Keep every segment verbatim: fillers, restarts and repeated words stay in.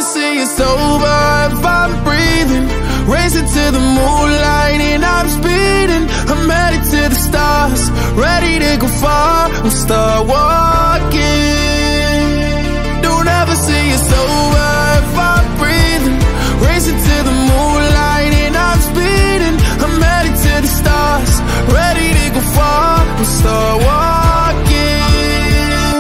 see it's over if I'm breathing. Racing to the moonlight and I'm speeding. I'm headed to the stars, ready to go far. I'm start walking. Don't ever see it's over if I'm breathing. Racing to the moonlight and I'm speeding. I'm headed to the stars, ready to go far. I'm start walking.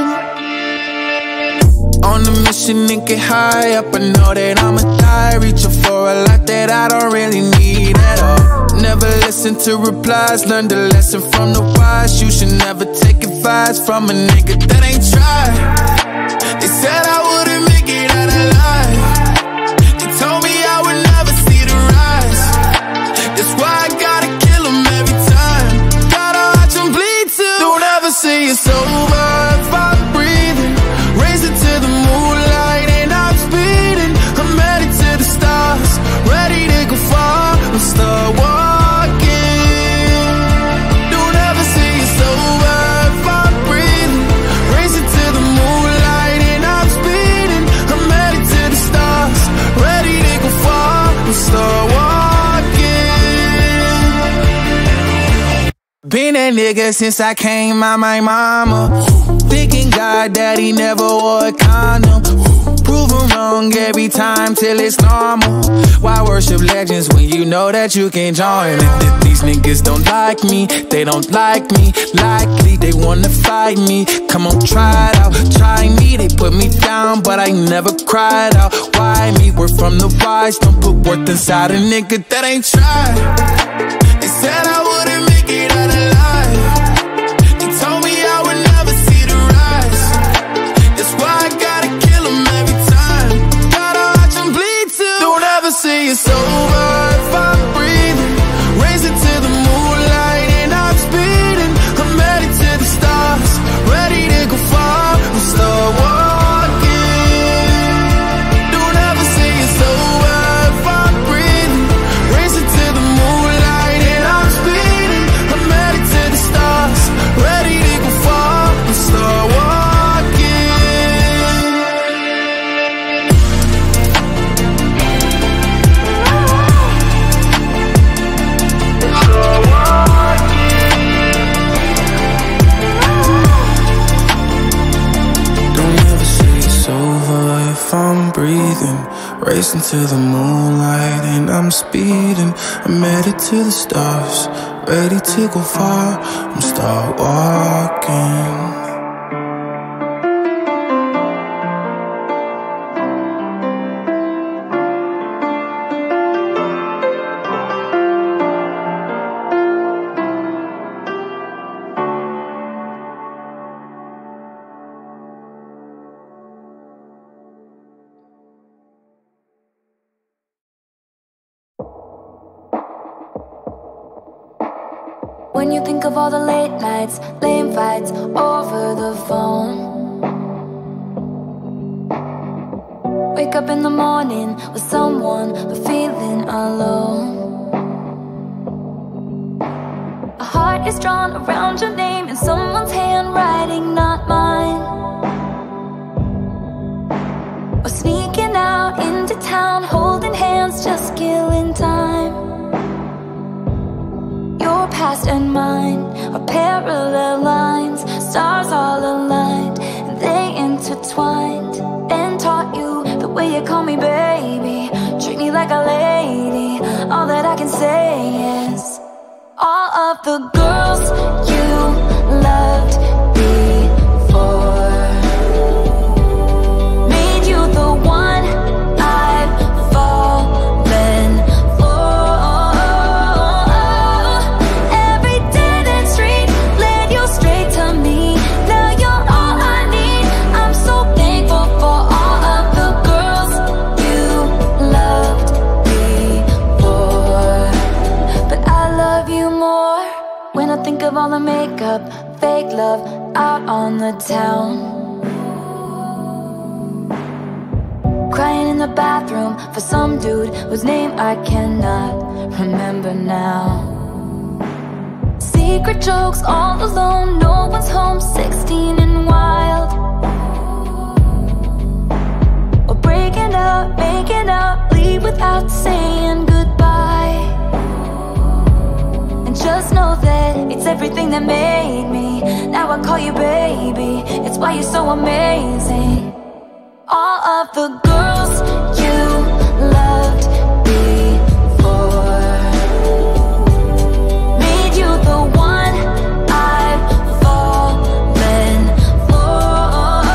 On a mission and get high up, I know that I'ma die. Reaching for a lot that I don't really need at all. Never listen to replies, learn the lesson from the wise. You should never take advice from a nigga that ain't tried. They said I wouldn't make it out alive. They told me I would never see the rise. That's why I gotta kill them every time. Gotta watch them bleed too. Don't ever say it's over if I'm breathing. Racing to the moonlight and I'm speeding. I'm headed to the stars, ready to go far. I'm start walking. Don't ever say it's over if I'm breathing. Racing to the moonlight and I'm speeding. I'm headed to the stars, ready to go far. I'm start walking. Been a nigga since I came out my mama. Thinking God that he never wore a condom. Proven wrong every time till it's normal. Why worship legends when you know that you can't join it? These niggas don't like me, they don't like me. Likely they wanna fight me. Come on, try it out, try me. They put me down, but I never cried out. Why me? We're from the wise. Don't put worth inside a nigga that ain't tried. They said I wouldn't make it out alive. They told me I would never see the rise. That's why I gotta kill them every time. Gotta watch them bleed too. Don't ever say it's over if I'm breathing. Racing to the moonlight and I'm speeding. I'm headed to the stars, ready to go far. I'm start walking. Don't ever say it's over if I'm breathing. Racing to the moonlight and I'm speeding. I'm headed to the stars, ready to go far. I'm start walking. I'm breathing, racing to the moonlight and I'm speeding. I'm headed to the stars, ready to go far. I'm start walking. When you think of all the late nights, lame fights over the phone. Wake up in the morning with someone but feeling alone. A heart is drawn around your name in someone's handwriting, not mine. Or sneaking out into town, holding hands, just killing time. Your past and mine are parallel lines, stars all aligned, and they intertwined. And taught you the way you call me baby, treat me like a lady. All that I can say is, all of the girls you loved before made you the one I've fallen for. Every dead end street led you straight to me. Now you're all I need. I'm so thankful for all of the girls you loved before, but I love you more when I think of all the makeup, fake love out on the town. Crying in the bathroom for some dude whose name I cannot remember now. Secret jokes all alone, no one's home, sixteen and wild. Or breaking Breaking up, making up, leave without saying goodbye. And just know that it's everything that made me. Now I call you baby, it's why you're so amazing. All of the girls you loved before made you the one I've fallen for.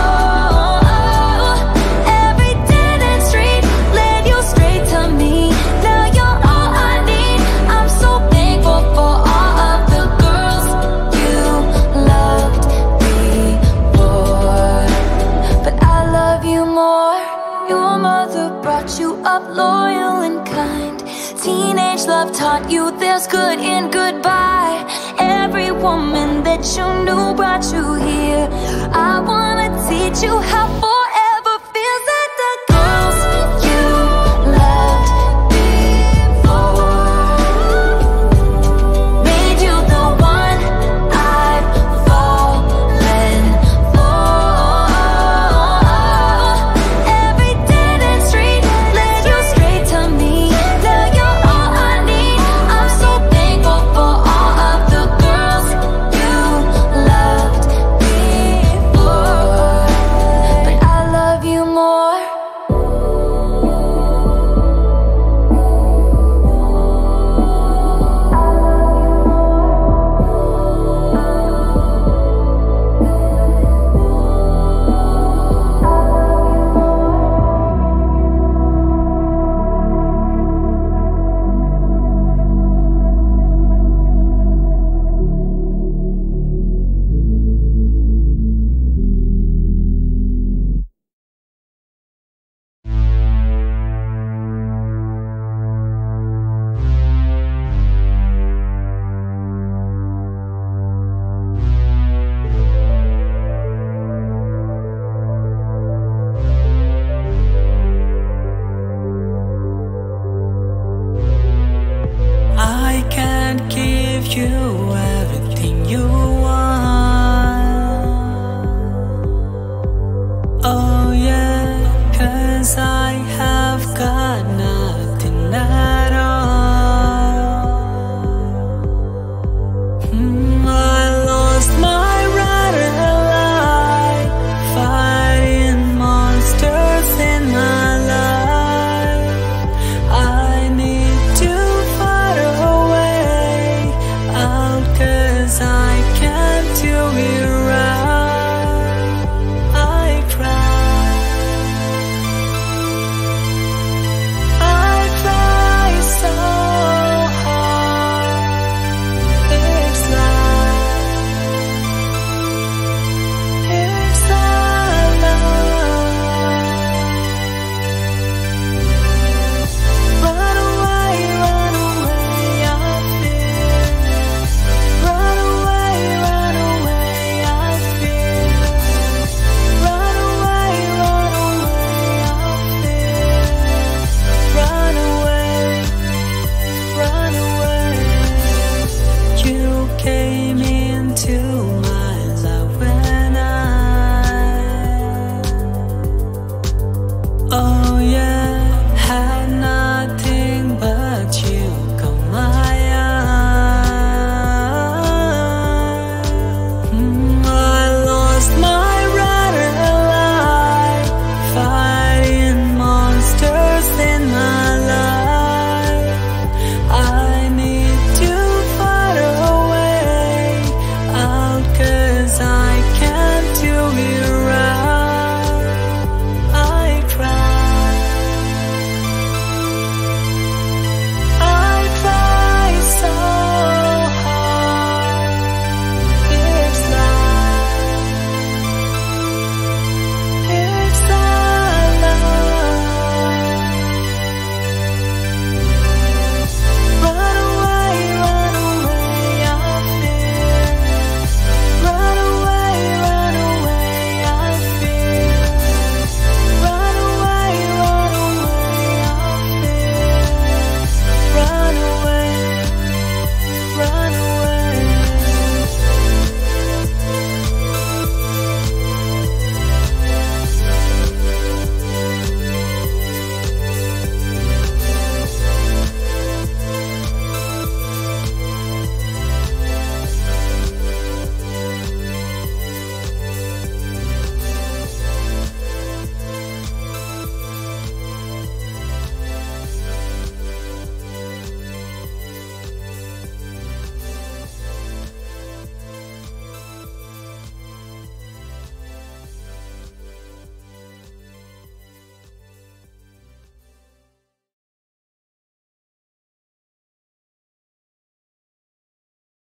Every dead end street led you straight to me. Now you're all I need. I'm so thankful for all of the girls you loved before, but I love you more. Your mother brought you up loyal and kind. Teenage love taught you there's good in goodbye. Every woman that you knew brought you here. I wanna teach you how forever feels. That the girls you loved before made you the one I've fallen for. Every dead end street led you straight to me. Now you're all I need. I'm so thankful for all of the girls you loved before, but I love you more. I can't give you